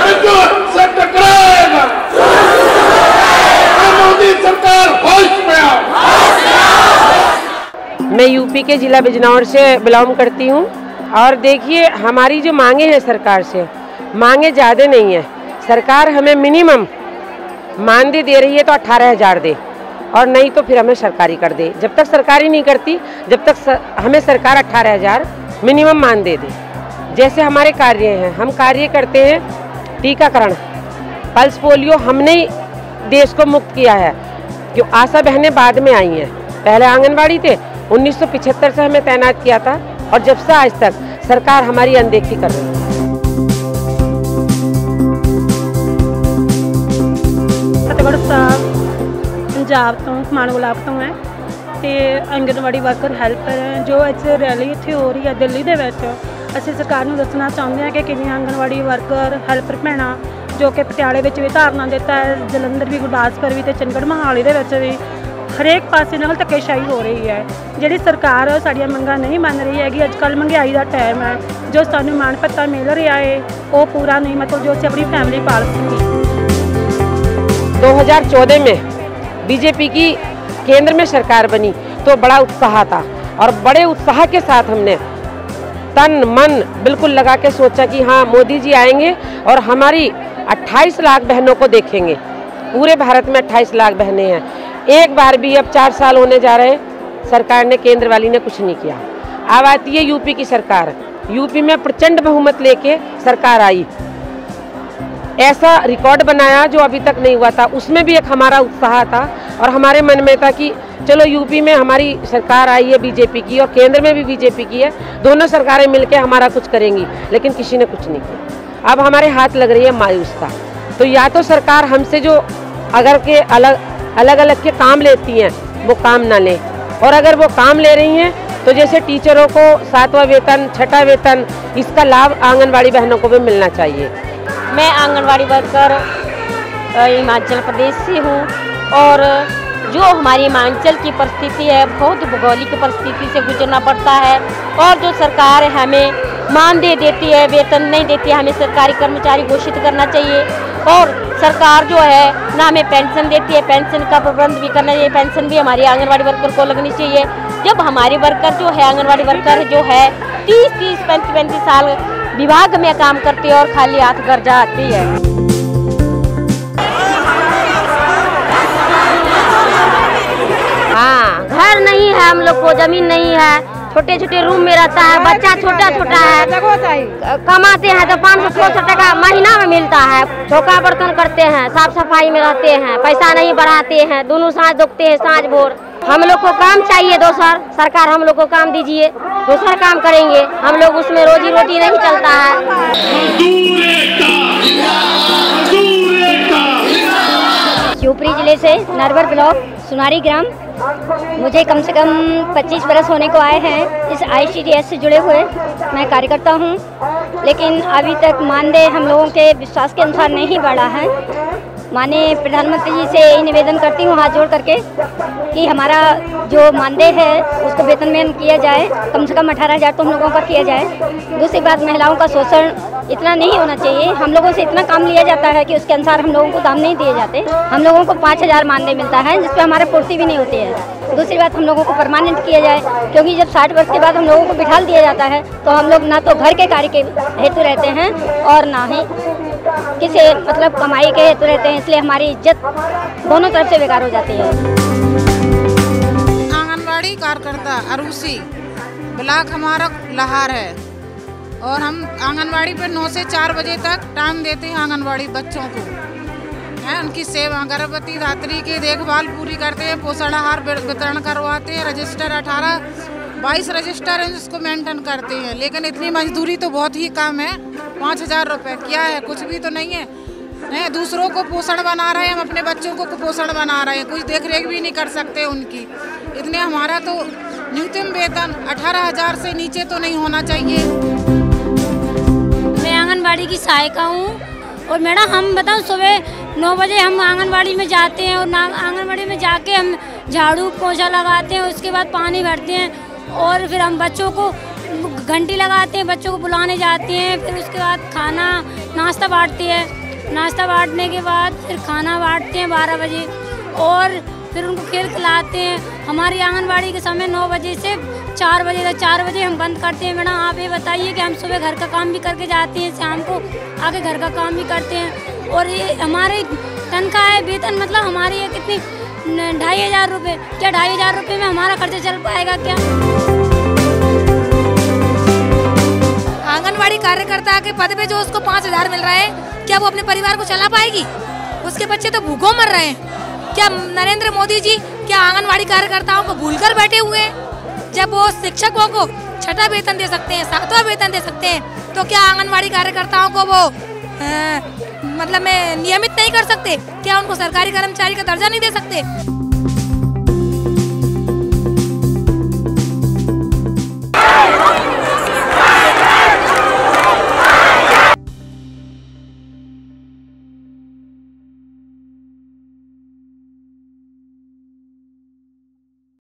जो हमसे टकराएगा मोदी सरकार होश में आओ। मैं यूपी के जिला बिजनौर से बिलोंग करती हूँ और देखिए हमारी जो मांगे हैं सरकार से, मांगे ज़्यादा नहीं है। सरकार हमें मिनिमम मानदेय दे रही है तो 18,000 दे और नहीं तो फिर हमें सरकारी कर दे। जब तक सरकारी नहीं करती, जब तक हमें सरकार 18,000 मिनिमम मानदेय दे। जैसे हमारे कार्य हैं, हम कार्य करते हैं टीकाकरण, पल्स पोलियो हमने देश को मुक्त किया है। जो आशा बहनें बाद में आई हैं, पहले आंगनवाड़ी थे, 1975 से हमें तैनात किया था और जब से आज तक सरकार हमारी अनदेखी कर रही है। पंजाब तो मान गुलाब तो है ते आंगनवाड़ी वर्कर हेल्पर है जो इस रैली इत्थे हो रही है दिल्ली दे विच। ਅਸੀਂ सरकार ਨੂੰ ਦੱਸਣਾ ਚਾਹੁੰਦੇ ਹਾਂ कि ਕਿੰਨੀਆਂ आंगनवाड़ी वर्कर ਹੈਲਪਰ ਭੈਣਾਂ जो कि पटियाले ਵਿੱਚ ਵੀ ਧਾਰਨਾ ਦਿੱਤਾ है, ਜਲੰਧਰ भी गुरदासपुर भी ਤੇ ਚੰਡੀਗੜ੍ਹ ਮੋਹਾਲੀ ਦੇ ਵਿੱਚ ਵੀ हरेक पासे नाल धक्केशाही हो रही है। जिहड़ी सरकार साड़ियां मंगां नहीं मान रही हैगी। अजकल महंगाई का टाइम है, जो सानूं मान भत्ता मिल रहा है वो पूरा नहीं, मतलब जो असीं अपनी फैमिली पाल सकें। 2014 में बीजेपी की केंद्र में सरकार बनी तो बड़ा उत्साह था और बड़े उत्साह के साथ हमने तन मन बिल्कुल लगा के सोचा कि हाँ मोदी जी आएंगे और हमारी 28 लाख बहनों को देखेंगे। पूरे भारत में 28 लाख बहनें हैं। एक बार भी अब 4 साल होने जा रहे हैं, सरकार ने, केंद्र वाली ने कुछ नहीं किया। अब आती है यूपी की सरकार, यूपी में प्रचंड बहुमत लेके सरकार आई, ऐसा रिकॉर्ड बनाया जो अभी तक नहीं हुआ था। उसमें भी एक हमारा उत्साह था और हमारे मन में था कि चलो यूपी में हमारी सरकार आई है बीजेपी की और केंद्र में भी बीजेपी की है, दोनों सरकारें मिलकर हमारा कुछ करेंगी, लेकिन किसी ने कुछ नहीं किया। अब हमारे हाथ लग रही है मायूसता। तो या तो सरकार हमसे जो अगर के अलग अलग के काम लेती हैं वो काम ना लें, और अगर वो काम ले रही हैं तो जैसे टीचरों को 7वां वेतन, 6ठा वेतन, इसका लाभ आंगनवाड़ी बहनों को भी मिलना चाहिए। मैं आंगनवाड़ी वर्कर हिमाचल प्रदेश से हूँ और जो हमारी हिमाचल की परिस्थिति है बहुत भौगोलिक परिस्थिति से गुजरना पड़ता है और जो सरकार हमें मानदेय देती है, वेतन नहीं देती है, हमें सरकारी कर्मचारी घोषित करना चाहिए। और सरकार जो है ना हमें पेंशन देती है, पेंशन का प्रबंध भी करना चाहिए, पेंशन भी हमारी आंगनवाड़ी वर्कर को लगनी चाहिए। जब हमारी वर्कर जो है आंगनवाड़ी वर्कर जो है 30-30, 35-35 साल विभाग में काम करती है और खाली हाथ घर जाती है। हाँ, घर नहीं है, हम लोग को जमीन नहीं है, छोटे छोटे रूम में रहता है, बच्चा छोटा छोटा है, कमाते हैं तो 500-600 टका महीना में मिलता है। चौका बर्तन करते हैं, साफ सफाई में रहते हैं, पैसा नहीं बढ़ाते हैं, दोनों सांझ दुखते हैं, सांझ भोर। हम लोग को काम चाहिए दोसर, सरकार हम लोग को काम दीजिए, दूसरा काम करेंगे, हम लोग उसमें रोजी रोटी नहीं चलता है। शिवपुरी जिले से नरवर ब्लॉक सुनारी ग्राम, मुझे कम से कम 25 बरस होने को आए हैं इस ICDS से जुड़े हुए। मैं कार्यकर्ता हूँ, लेकिन अभी तक मानदेय हम लोगों के विश्वास के अनुसार नहीं बढ़ा है। माननीय प्रधानमंत्री जी से यही निवेदन करती हूँ हाथ जोड़ करके कि हमारा जो मानदेय है उसको वेतनमान किया जाए, कम से कम 18,000 तो हम लोगों का किया जाए। दूसरी बात, महिलाओं का शोषण इतना नहीं होना चाहिए। हम लोगों से इतना काम लिया जाता है कि उसके अनुसार हम लोगों को दाम नहीं दिए जाते। हम लोगों को 5,000 मानदेय मिलता है जिसपे हमारे पूर्ति भी नहीं होती है। दूसरी बात, हम लोगों को परमानेंट किया जाए, क्योंकि जब 60 वर्ष के बाद हम लोगों को बिठाल दिया जाता है तो हम लोग ना तो घर के कार्य के हेतु रहते हैं और ना ही किसी मतलब कमाई के हेतु रहते हैं, इसलिए हमारी इज्जत दोनों तरफ से बेकार हो जाती है। आंगनवाड़ी कार्यकर्ता अरूसी ब्लॉक हमारा लहार है और हम आंगनवाड़ी पे 9 से 4 बजे तक टाइम देते हैं आंगनवाड़ी बच्चों को, है उनकी सेवा, गर्भवती धात्री की देखभाल पूरी करते हैं, पोषण आहार वितरण करवाते हैं, रजिस्टर 18-22 रजिस्टर हैं जिसको मेंटेन करते हैं। लेकिन इतनी मजदूरी तो बहुत ही कम है, 5,000 रुपये क्या है, कुछ भी तो नहीं है। दूसरों को पोषण बना रहे हैं, हम अपने बच्चों को पोषण बना रहे हैं, कुछ देख रेख भी नहीं कर सकते उनकी। इतने हमारा तो न्यूनतम वेतन 18,000 से नीचे तो नहीं होना चाहिए। मैं आंगनवाड़ी की सहायिका हूँ और मैडम हम बताऊँ सुबह 9 बजे हम आंगनवाड़ी में जाते हैं और आंगनवाड़ी में जाके हम झाड़ू पोछा लगाते हैं, उसके बाद पानी भरते हैं और फिर हम बच्चों को घंटी लगाते हैं, बच्चों को बुलाने जाते हैं, फिर उसके बाद खाना नाश्ता बांटते हैं नाश्ता बांटने के बाद फिर खाना बांटते हैं 12 बजे और फिर उनको खेल खिलाते हैं। हमारी आंगनबाड़ी के समय 9 बजे से 4 बजे तक, 4 बजे हम बंद करते हैं। मैडम आप ये बताइए कि हम सुबह घर का काम भी करके जाते हैं, शाम को आके घर का काम भी करते हैं और ये हमारी तनख्वाह है, वेतन मतलब हमारी है कितनी 2,500 रुपये। क्या 2,500 रुपये में हमारा खर्चा चल पाएगा क्या? आंगनवाड़ी कार्यकर्ता के पद पे जो उसको 5,000 मिल रहा है, क्या वो अपने परिवार को चला पाएगी? उसके बच्चे तो भूखों मर रहे हैं। क्या नरेंद्र मोदी जी क्या आंगनवाड़ी कार्यकर्ताओं को भूलकर बैठे हुए हैं? जब वो शिक्षकों को 6वां वेतन दे सकते हैं, 7वां वेतन दे सकते हैं, तो क्या आंगनवाड़ी कार्यकर्ताओं को वो मतलब में नियमित नहीं कर सकते? क्या उनको सरकारी कर्मचारी का दर्जा नहीं दे सकते?